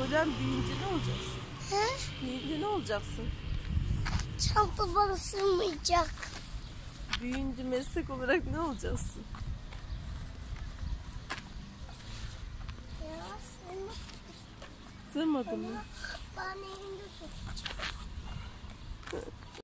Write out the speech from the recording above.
Öğren büyüyünce ne olacaksın? He? Büyüyünce ne olacaksın? Çanta bana sığmayacak. Büyüyünce meslek olarak ne olacaksın? Ya sığmak. Sığmadı mı? Bana elinde tutacak.